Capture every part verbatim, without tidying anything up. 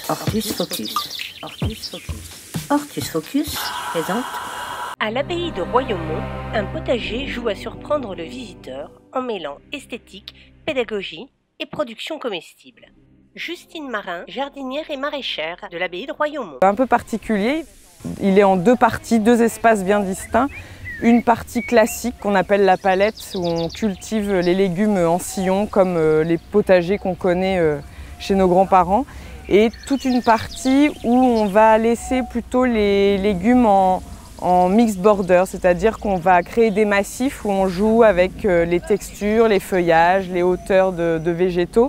Hortus Focus. Hortus Focus. Hortus Focus présente. À l'abbaye de Royaumont, un potager joue à surprendre le visiteur en mêlant esthétique, pédagogie et production comestible. Justine Marin, jardinière et maraîchère de l'abbaye de Royaumont. Un peu particulier, il est en deux parties, deux espaces bien distincts. Une partie classique qu'on appelle la palette, où on cultive les légumes en sillon comme les potagers qu'on connaît chez nos grands-parents. Et toute une partie où on va laisser plutôt les légumes en, en mixed border, c'est-à-dire qu'on va créer des massifs où on joue avec les textures, les feuillages, les hauteurs de, de végétaux.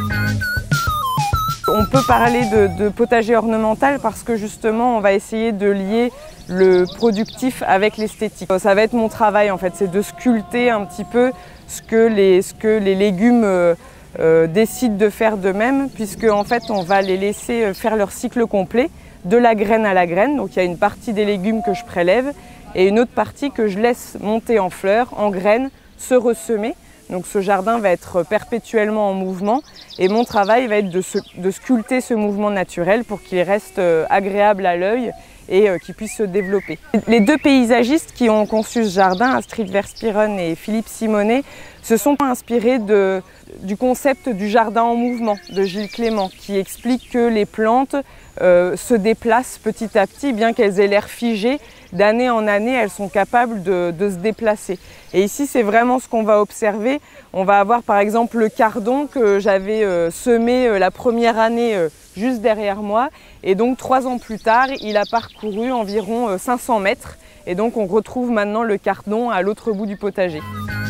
On peut parler de, de potager ornemental parce que justement on va essayer de lier le productif avec l'esthétique. Ça va être mon travail en fait, c'est de sculpter un petit peu ce que les, ce que les légumes euh, euh, décident de faire d'eux-mêmes, puisque en fait on va les laisser faire leur cycle complet, de la graine à la graine. Donc il y a une partie des légumes que je prélève et une autre partie que je laisse monter en fleurs, en graines, se ressemer. Donc ce jardin va être perpétuellement en mouvement et mon travail va être de, se, de sculpter ce mouvement naturel pour qu'il reste agréable à l'œil et qu'il puisse se développer. Les deux paysagistes qui ont conçu ce jardin, Astrid Verspieren et Philippe Simonet, se sont inspirés de, du concept du jardin en mouvement de Gilles Clément, qui explique que les plantes euh, se déplacent petit à petit, bien qu'elles aient l'air figées. D'année en année, elles sont capables de, de se déplacer. Et ici, c'est vraiment ce qu'on va observer. On va avoir par exemple le cardon que j'avais euh, semé euh, la première année euh, juste derrière moi. Et donc trois ans plus tard, il a parcouru environ euh, cinq cents mètres. Et donc on retrouve maintenant le cardon à l'autre bout du potager.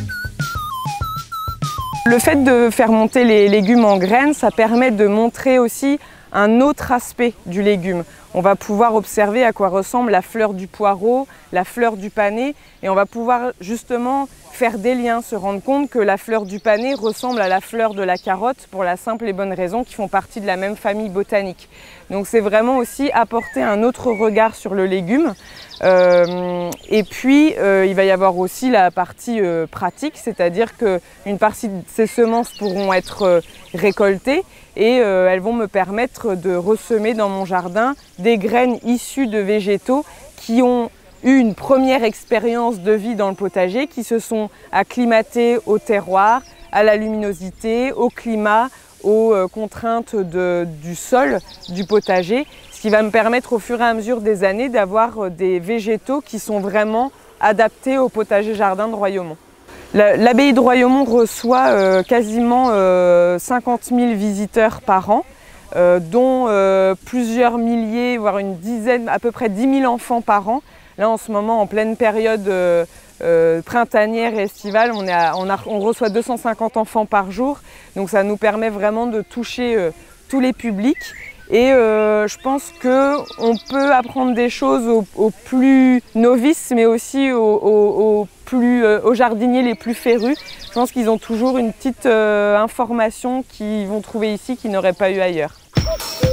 Le fait de faire monter les légumes en graines, ça permet de montrer aussi un autre aspect du légume. On va pouvoir observer à quoi ressemble la fleur du poireau, la fleur du panais, et on va pouvoir justement faire des liens, se rendre compte que la fleur du panais ressemble à la fleur de la carotte pour la simple et bonne raison qu'ils font partie de la même famille botanique. Donc c'est vraiment aussi apporter un autre regard sur le légume. Euh, et puis euh, il va y avoir aussi la partie euh, pratique, c'est-à-dire qu'une partie de ces semences pourront être euh, récoltées et euh, elles vont me permettre de ressemer dans mon jardin des graines issues de végétaux qui ont eu une première expérience de vie dans le potager, qui se sont acclimatés au terroir, à la luminosité, au climat, aux euh, contraintes de, du sol du potager, ce qui va me permettre au fur et à mesure des années d'avoir des végétaux qui sont vraiment adaptés au potager jardin de Royaumont. L'abbaye de Royaumont reçoit euh, quasiment euh, cinquante mille visiteurs par an, euh, dont euh, plusieurs milliers, voire une dizaine, à peu près dix mille enfants par an. Là en ce moment, en pleine période euh, euh, printanière et estivale, on, est à, on, a, on reçoit deux cent cinquante enfants par jour. Donc ça nous permet vraiment de toucher euh, tous les publics. Et euh, je pense qu'on peut apprendre des choses aux, aux plus novices, mais aussi aux, aux, aux, plus, euh, aux jardiniers les plus férus. Je pense qu'ils ont toujours une petite euh, information qu'ils vont trouver ici qu'ils n'auraient pas eu ailleurs.